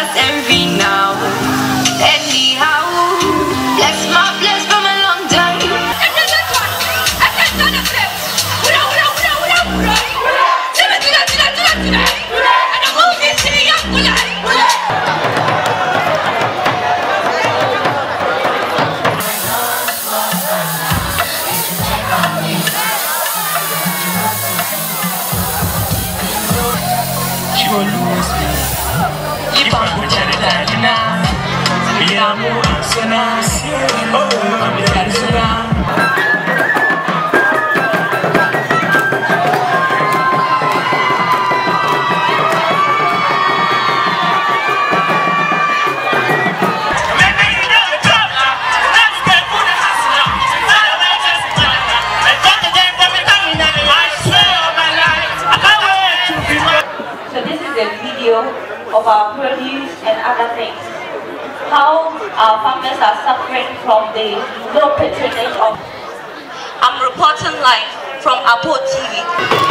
just envy now. Anyhow, bless my bless from a long time. Of our produce and other things. How our farmers are suffering from the low patronage of. I'm reporting live from Apo TV.